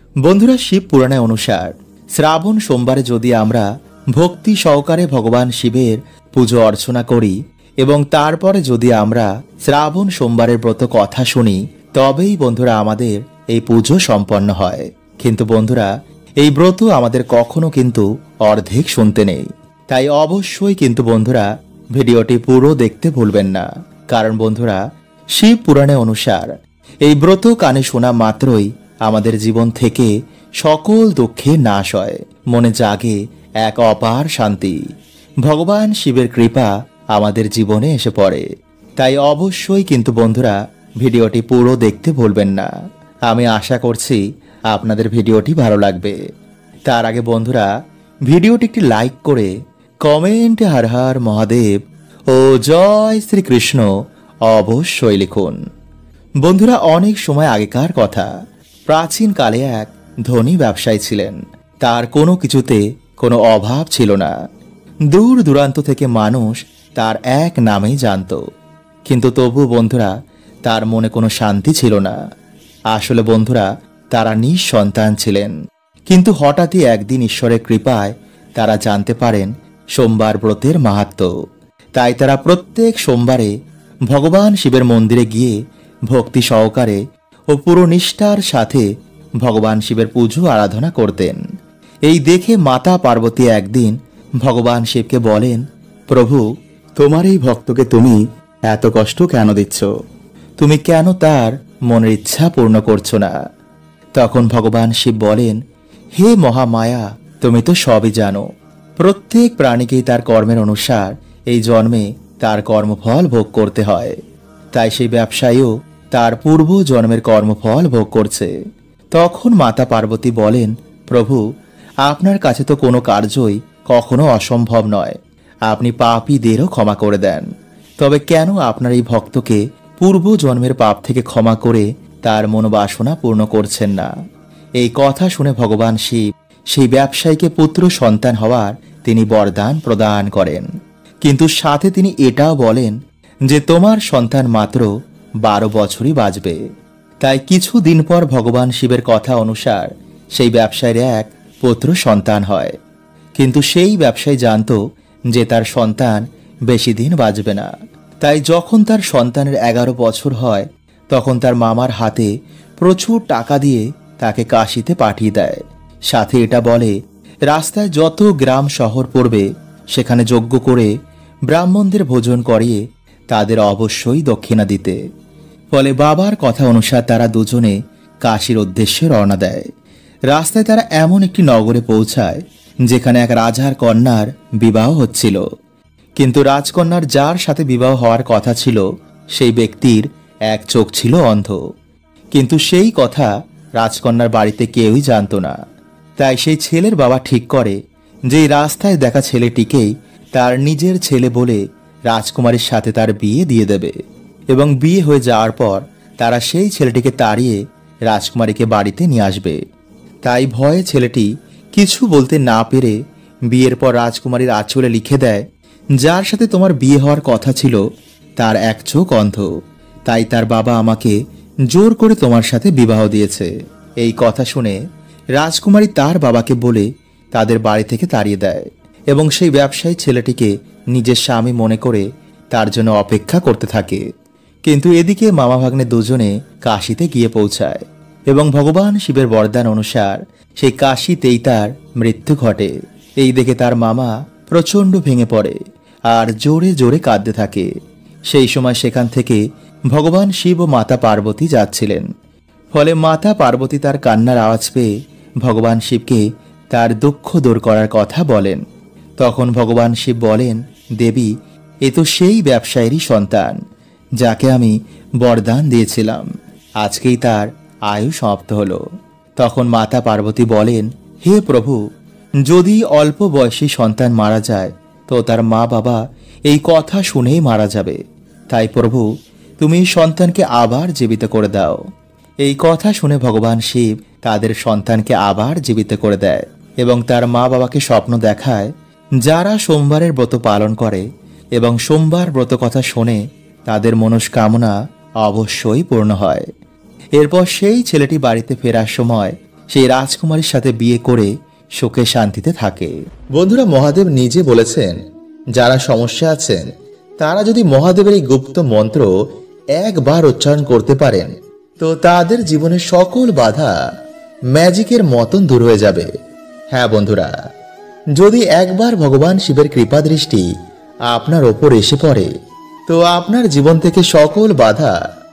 বন্ধুরা, শিব পুরাণে অনুসার শ্রাবণ সোমবারে যদি আমরা ভক্তি সহকারে ভগবান শিবের পুজো অর্চনা করি এবং তারপরে যদি আমরা শ্রাবণ সোমবারের ব্রত কথা শুনি, তবেই বন্ধুরা আমাদের এই পুজো সম্পন্ন হয়। কিন্তু বন্ধুরা, এই ব্রত আমাদের কখনো কিন্তু অর্ধেক শুনতে নেই। তাই অবশ্যই কিন্তু বন্ধুরা ভিডিওটি পুরো দেখতে ভুলবেন না। কারণ বন্ধুরা, শিব পুরাণে অনুসার এই ব্রত কানে শোনা মাত্রই আমাদের জীবন থেকে সকল দুঃখে নাশ হয়, মনে জাগে এক অপার শান্তি। ভগবান শিবের কৃপা আমাদের জীবনে এসে পড়ে। তাই অবশ্যই কিন্তু বন্ধুরা ভিডিওটি পুরো দেখতে ভুলবেন না। আমি আশা করছি আপনাদের ভিডিওটি ভালো লাগবে। তার আগে বন্ধুরা, ভিডিওটি একটি লাইক করে কমেন্টে হর হর মহাদেব ও জয় শ্রীকৃষ্ণ অবশ্যই লিখুন। বন্ধুরা, অনেক সময় আগেকার কথা, প্রাচীন কালে এক ধনী ব্যবসায়ী ছিলেন। তার কোনো কিছুতে কোনো অভাব ছিল না। দূর দূরান্ত থেকে মানুষ তার এক নামেই জানত। কিন্তু তবু বন্ধুরা তার মনে কোনো শান্তি ছিল না। আসলে বন্ধুরা তারা নিঃসন্তান ছিলেন। কিন্তু হঠাৎই একদিন ঈশ্বরের কৃপায় তারা জানতে পারেন সোমবার ব্রতের মাহাত্ম্য। তাই তারা প্রত্যেক সোমবারে ভগবান শিবের মন্দিরে গিয়ে ভক্তি সহকারে ও পুরো নিষ্ঠার সাথে ভগবান শিবের পুজো আরাধনা করতেন। এই দেখে মাতা পার্বতী একদিন ভগবান শিবকে বলেন, প্রভু, তোমার এই ভক্তকে তুমি এত কষ্ট কেন দিচ্ছ? তুমি কেন তার মনের ইচ্ছা পূর্ণ করছো না? তখন ভগবান শিব বলেন, হে মহামায়া, তুমি তো সবই জানো। প্রত্যেক প্রাণীকেই তার কর্মের অনুসার এই জন্মে তার কর্মফল ভোগ করতে হয়। তাই সেই ব্যবসায়ীও তার পূর্ব জন্মের কর্মফল ভোগ করছে। তখন মাতা পার্বতী বলেন, প্রভু, আপনার কাছে তো কোনো কার্যই কখনো অসম্ভব নয়। আপনি পাপীদেরও ক্ষমা করে দেন। তবে কেন আপনার এই ভক্তকে পূর্ব জন্মের পাপ থেকে ক্ষমা করে তার মনোবাসনা পূর্ণ করছেন না? এই কথা শুনে ভগবান শিব সেই ব্যবসায়ীকে পুত্র সন্তান হওয়ার তিনি বরদান প্রদান করেন। কিন্তু সাথে তিনি এটাও বলেন যে তোমার সন্তান মাত্র 12 বছরই বাঁচবে। তাই কিছুদিন পর ভগবান শিবের কথা অনুসার সেই ব্যবসায়ীর এক পুত্র সন্তান হয়। কিন্তু সেই ব্যবসায়ী জানত যে তার সন্তান বেশি দিন বাঁচবে না। তাই যখন তার সন্তানের 11 বছর হয়, তখন তার মামার হাতে প্রচুর টাকা দিয়ে তাকে কাশিতে পাঠিয়ে দেয়। সাথে এটা বলে, রাস্তায় যত গ্রাম শহর পড়বে সেখানে যজ্ঞ করে ব্রাহ্মণদের ভোজন করিয়ে তাদের অবশ্যই দক্ষিণা দিতে। ফলে বাবার কথা অনুসার তারা দুজনে কাশীর উদ্দেশ্যে রওনা দেয়। রাস্তায় তারা এমন একটি নগরে পৌঁছায় যেখানে এক রাজার কন্যার বিবাহ হচ্ছিল। কিন্তু রাজকন্যার যার সাথে বিবাহ হওয়ার কথা ছিল সেই ব্যক্তির এক চোখ ছিল অন্ধ। কিন্তু সেই কথা রাজকন্যার বাড়িতে কেউই জানত না। তাই সেই ছেলের বাবা ঠিক করে যে এই রাস্তায় দেখা ছেলেটিকেই তার নিজের ছেলে বলে রাজকুমারীর সাথে তার বিয়ে দিয়ে দেবে। এবং বিয়ে হয়ে যাওয়ার পর তারা সেই ছেলেটিকে তাড়িয়ে রাজকুমারীকে বাড়িতে নিয়ে আসবে। তাই ভয়ে ছেলেটি কিছু বলতে না পেরে বিয়ের পর রাজকুমারীর আঁচলে লিখে দেয়, যার সাথে তোমার বিয়ে হওয়ার কথা ছিল তার এক চোখ অন্ধ। তাই তার বাবা আমাকে জোর করে তোমার সাথে বিবাহ দিয়েছে। এই কথা শুনে রাজকুমারী তার বাবাকে বলে তাদের বাড়ি থেকে তাড়িয়ে দেয় এবং সেই ব্যবসায়ী ছেলেটিকে নিজের স্বামী মনে করে তার জন্য অপেক্ষা করতে থাকে। কিন্তু এদিকে মামা ভাগ্নে দুজনে কাশীতে গিয়ে পৌঁছায় এবং ভগবান শিবের বরদান অনুসার সেই কাশীতেই তার মৃত্যু ঘটে। এই দেখে তার মামা প্রচণ্ড ভেঙে পড়ে আর জোরে জোরে কাঁদতে থাকে। সেই সময় সেখান থেকে ভগবান শিব ও মাতা পার্বতী যাচ্ছিলেন। ফলে মাতা পার্বতী তার কান্নার আওয়াজ পেয়ে ভগবান শিবকে তার দুঃখ দূর করার কথা বলেন। তখন ভগবান শিব বলেন, দেবী, এ তো সেই ব্যবসায়ীরই সন্তান যাকে আমি বরদান দিয়েছিলাম। আজকেই তার আয়ু সমাপ্ত হলো। তখন মাতা পার্বতী বলেন, হে প্রভু, যদি অল্প বয়সী সন্তান মারা যায় তো তার মা বাবা এই কথা শুনেই মারা যাবে। তাই প্রভু, তুমি সন্তানকে আবার জীবিত করে দাও। এই কথা শুনে ভগবান শিব তাদের সন্তানকে আবার জীবিত করে দেয় এবং তার মা বাবাকে স্বপ্ন দেখায়, যারা সোমবারের ব্রত পালন করে এবং সোমবার ব্রত কথা শোনে তাদের মনস্কামনা অবশ্যই পূর্ণ হয়। এরপর সেই ছেলেটি বাড়িতে ফেরার সময় সেই রাজকুমারীর সাথে বিয়ে করে সুখে শান্তিতে থাকে। বন্ধুরা, মহাদেব নিজে বলেছেন, যারা সমস্যা আছেন তারা যদি মহাদেবের এই গুপ্ত মন্ত্র একবার উচ্চারণ করতে পারেন তো তাদের জীবনের সকল বাধা ম্যাজিকের মতন দূর হয়ে যাবে। হ্যাঁ বন্ধুরা, যদি একবার ভগবান শিবের কৃপা দৃষ্টি আপনার ওপর এসে পড়ে তো আপনার জীবন থেকে সকল বাধা,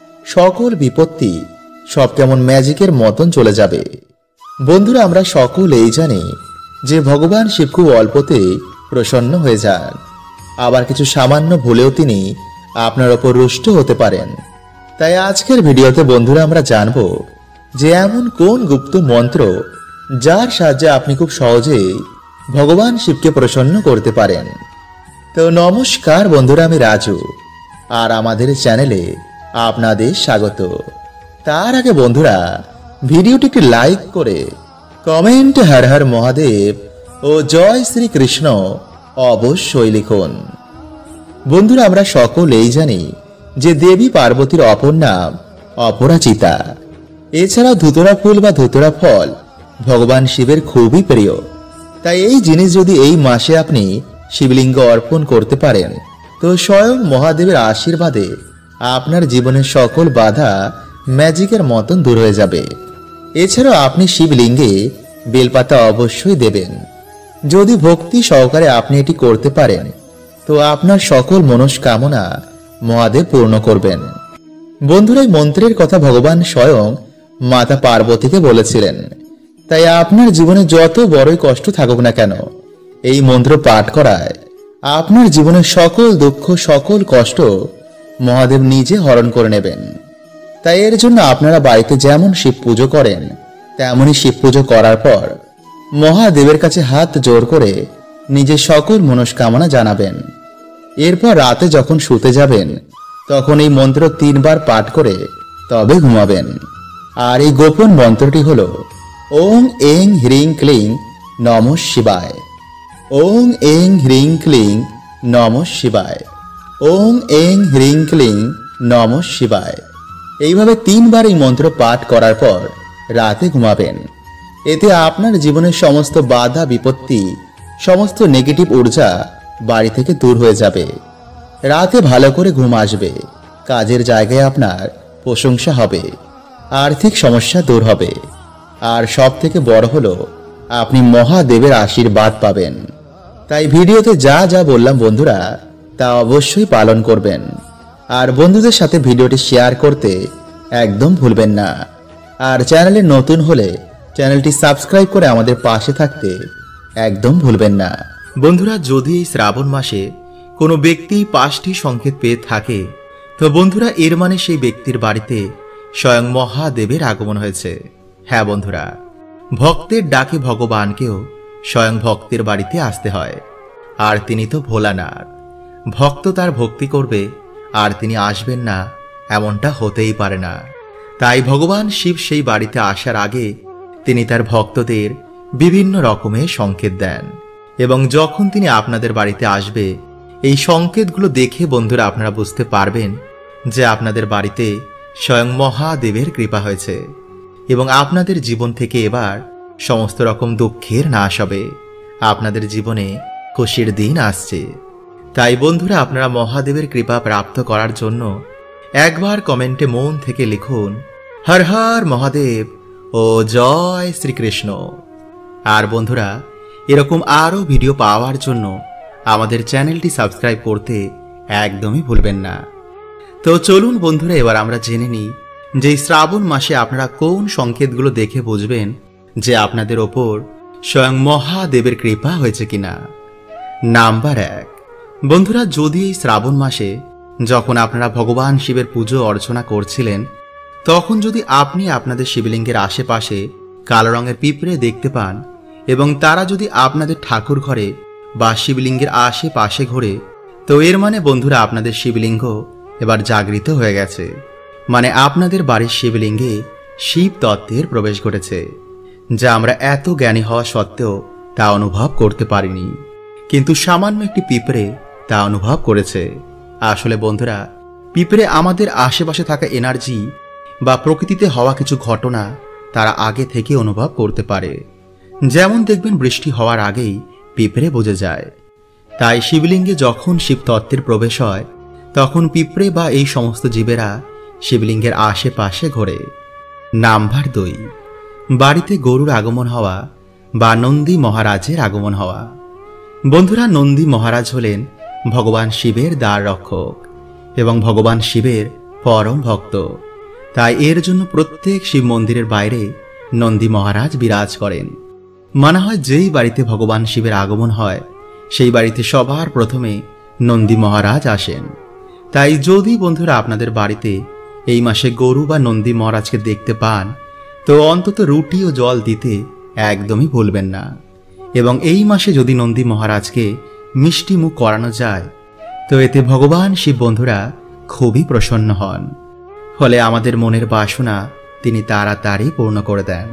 সকল বিপত্তি সব কেমন ম্যাজিকের মতন চলে যাবে। বন্ধুরা, আমরা সকলেই জানি যে ভগবান শিব খুব অল্পতে প্রসন্ন হয়ে যান, আবার কিছু সামান্য ভুলেও তিনি আপনার ওপর রুষ্ট হতে পারেন। তাই আজকের ভিডিওতে বন্ধুরা আমরা জানব যে এমন কোন গুপ্ত মন্ত্র যার সাহায্যে আপনি খুব সহজেই ভগবান শিবকে প্রসন্ন করতে পারেন। তো নমস্কার বন্ধুরা, আমি রাজু, আর আমাদের চ্যানেলে আপনাদের স্বাগত। তার আগে বন্ধুরা, ভিডিওটিকে লাইক করে কমেন্ট হর হর মহাদেব ও জয় শ্রীকৃষ্ণ অবশ্যই লিখুন। বন্ধুরা, আমরা সকলেই জানি যে দেবী পার্বতীর অপর নাম অপরাজিতা। এছাড়াও ধুতরা ফুল বা ধুতরা ফল ভগবান শিবের খুবই প্রিয়। তাই এই জিনিস যদি এই মাসে আপনি শিবলিঙ্গ অর্পণ করতে পারেন তো স্বয়ং মহাদেবের আশীর্বাদে আপনার জীবনের সকল বাধা ম্যাজিকের মতন দূর হয়ে যাবে। এছাড়াও আপনি শিবলিঙ্গে বেলপাতা অবশ্যই দেবেন। যদি ভক্তি সহকারে আপনি এটি করতে পারেন তো আপনার সকল মনস্কামনা মহাদেব পূর্ণ করবেন। বন্ধুরা, এই মন্ত্রের কথা ভগবান স্বয়ং মাতা পার্বতীকে বলেছিলেন। তাই আপনার জীবনে যত বড়ই কষ্ট থাকুক না কেন, এই মন্ত্র পাঠ করায় আপনার জীবনের সকল দুঃখ, সকল কষ্ট মহাদেব নিজে হরণ করে নেবেন। তাই এর জন্য আপনারা বাড়িতে যেমন শিব পুজো করেন তেমনই শিব পুজো করার পর মহাদেবের কাছে হাত জোড় করে নিজের সকল মনস্কামনা জানাবেন। এরপর রাতে যখন শুতে যাবেন তখন এই মন্ত্র 3 বার পাঠ করে তবে ঘুমাবেন। আর এই গোপন মন্ত্রটি হলো ওং এং হ্রিং ক্লিং নমঃ শিবায়। ওং এং হ্রিং ক্লিং নমঃ শিবায়। ওং এং হ্রিং ক্লিং নমঃ শিবায়। এইভাবে 3 বার এই মন্ত্র পাঠ করার পর রাতে ঘুমাবেন। এতে আপনার জীবনের সমস্ত বাধা বিপত্তি, সমস্ত নেগেটিভ ঊর্জা বাড়ি থেকে দূর হয়ে যাবে। রাতে ভালো করে ঘুম আসবে, কাজের জায়গায় আপনার প্রশংসা হবে, আর্থিক সমস্যা দূর হবে, আর সব থেকে বড় হলো আপনি মহাদেবের আশীর্বাদ পাবেন। তাই ভিডিওতে যা যা বললাম বন্ধুরা তা অবশ্যই পালন করবেন। আর বন্ধুদের সাথে ভিডিওটি শেয়ার করতে একদম ভুলবেন না। আর চ্যানেলে নতুন হলে চ্যানেলটি সাবস্ক্রাইব করে আমাদের পাশে থাকতে একদম ভুলবেন না। বন্ধুরা, যদি এই শ্রাবণ মাসে কোনো ব্যক্তি 5টি সংকেত পেয়ে থাকে তো বন্ধুরা এর মানে সেই ব্যক্তির বাড়িতে স্বয়ং মহাদেবের আগমন হয়েছে। হ্যাঁ বন্ধুরা, ভক্তের ডাকে ভগবানকেও স্বয়ং ভক্তের বাড়িতে আসতে হয়। আর তিনি তো ভোলানাথ। ভক্ত তার ভক্তি করবে আর তিনি আসবেন না এমনটা হতেই পারে না। তাই ভগবান শিব সেই বাড়িতে আসার আগে তিনি তার ভক্তদের বিভিন্ন রকমের সংকেত দেন, এবং যখন তিনি আপনাদের বাড়িতে আসবে এই সংকেতগুলো দেখে বন্ধুরা আপনারা বুঝতে পারবেন যে আপনাদের বাড়িতে স্বয়ং মহাদেবের কৃপা হয়েছে এবং আপনাদের জীবন থেকে এবার সমস্ত রকম দুঃখের নাশ হবে। আপনাদের জীবনে খুশির দিন আসছে। তাই বন্ধুরা আপনারা মহাদেবের কৃপা প্রাপ্ত করার জন্য একবার কমেন্টে মন থেকে লিখুন হর হর মহাদেব ও জয় শ্রীকৃষ্ণ। আর বন্ধুরা এরকম আরও ভিডিও পাওয়ার জন্য আমাদের চ্যানেলটি সাবস্ক্রাইব করতে একদমই ভুলবেন না। তো চলুন বন্ধুরা এবার আমরা জেনে নিই যে শ্রাবণ মাসে আপনারা কোন সংকেতগুলো দেখে বুঝবেন যে আপনাদের ওপর স্বয়ং মহাদেবের কৃপা হয়েছে কিনা। নাম্বার 1, বন্ধুরা যদি এই শ্রাবণ মাসে যখন আপনারা ভগবান শিবের পুজো অর্চনা করছিলেন তখন যদি আপনি আপনাদের শিবলিঙ্গের আশেপাশে কালো রঙের পিঁপড়ে দেখতে পান এবং তারা যদি আপনাদের ঠাকুর ঘরে বা শিবলিঙ্গের আশেপাশে ঘোরে তো এর মানে বন্ধুরা আপনাদের শিবলিঙ্গ এবার জাগৃত হয়ে গেছে, মানে আপনাদের বাড়ির শিবলিঙ্গে শিব তত্ত্বের প্রবেশ ঘটেছে, যা আমরা এত জ্ঞানী হওয়া সত্ত্বেও তা অনুভব করতে পারিনি, কিন্তু সামান্য একটি পিঁপড়ে তা অনুভব করেছে। আসলে বন্ধুরা পিঁপড়ে আমাদের আশেপাশে থাকা এনার্জি বা প্রকৃতিতে হওয়া কিছু ঘটনা তারা আগে থেকে অনুভব করতে পারে। যেমন দেখবেন বৃষ্টি হওয়ার আগেই পিঁপড়ে বোঝা যায়। তাই শিবলিঙ্গে যখন শিব তত্ত্বের প্রবেশ হয় তখন পিঁপড়ে বা এই সমস্ত জীবেরা শিবলিঙ্গের আশেপাশে ঘোরে। নাম্বার 2, বাড়িতে গরুর আগমন হওয়া বা নন্দী মহারাজের আগমন হওয়া। বন্ধুরা, নন্দী মহারাজ হলেন ভগবান শিবের দ্বার রক্ষক এবং ভগবান শিবের পরম ভক্ত। তাই এর জন্য প্রত্যেক শিব মন্দিরের বাইরে নন্দী মহারাজ বিরাজ করেন। মানা হয় যেই বাড়িতে ভগবান শিবের আগমন হয় সেই বাড়িতে সবার প্রথমে নন্দী মহারাজ আসেন। তাই যদি বন্ধুরা আপনাদের বাড়িতে এই মাসে গরু বা নন্দী মহারাজকে দেখতে পান তো অন্তত রুটি ও জল দিতে একদমই ভুলবেন না। এবং এই মাসে যদি নন্দী মহারাজকে মিষ্টি মুখ করানো যায় তো এতে ভগবান শিব বন্ধুরা খুবই প্রসন্ন হন। ফলে আমাদের মনের বাসনা তিনি তাড়াতাড়ি পূর্ণ করে দেন।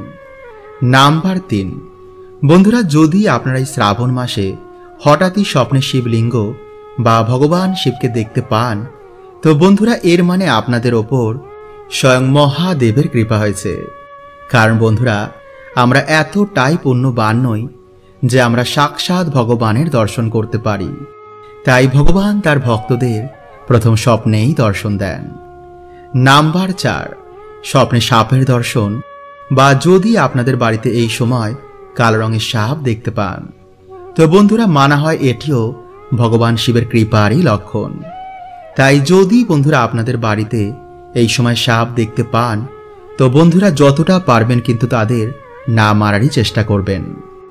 নাম্বার 3, বন্ধুরা, যদি আপনারা এই শ্রাবণ মাসে হঠাৎই স্বপ্নে শিবলিঙ্গ বা ভগবান শিবকে দেখতে পান তো বন্ধুরা এর মানে আপনাদের ওপর স্বয়ং মহাদেবের কৃপা হয়েছে। কারণ বন্ধুরা, আমরা এতটাই পুণ্যবান নই যে আমরা সাক্ষাৎ ভগবানের দর্শন করতে পারি। তাই ভগবান তার ভক্তদের প্রথম স্বপ্নেই দর্শন দেন। নাম্বার 4, স্বপ্নে সাপের দর্শন বা যদি আপনাদের বাড়িতে এই সময় কালো রঙের সাপ দেখতে পান তো বন্ধুরা মানা হয় এটিও ভগবান শিবের কৃপারই লক্ষণ। তাই যদি বন্ধুরা আপনাদের বাড়িতে এই সময় সাপ দেখতে পান তো বন্ধুরা যতটা পারবেন কিন্তু তাদের না মারারই চেষ্টা করবেন।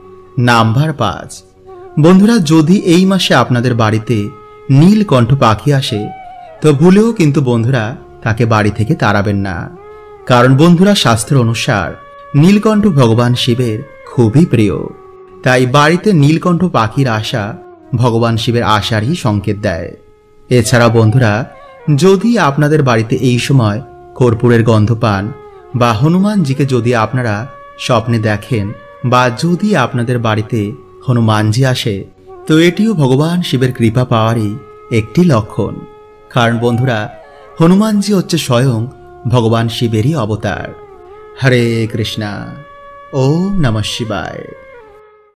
নাম্বার 5, বন্ধুরা, যদি এই মাসে আপনাদের বাড়িতে নীলকণ্ঠ পাখি আসে তো ভুলেও কিন্তু বন্ধুরা তাকে বাড়ি থেকে তাড়াবেন না। কারণ বন্ধুরা শাস্ত্র অনুসার নীলকণ্ঠ ভগবান শিবের খুবই প্রিয়। তাই বাড়িতে নীলকণ্ঠ পাখির আসা ভগবান শিবের আসারই সংকেত দেয়। এছাড়া বন্ধুরা, যদি আপনাদের বাড়িতে এই সময় কর্পূরের গন্ধ পান বা হনুমানজিকে যদি আপনারা স্বপ্নে দেখেন বা যদি আপনাদের বাড়িতে হনুমানজি আসে তো এটিও ভগবান শিবের কৃপা পাওয়ারই একটি লক্ষণ। কারণ বন্ধুরা হনুমানজি হচ্ছে স্বয়ং ভগবান শিবেরই অবতার। হরে কৃষ্ণা। ওম নমঃ শিবায়।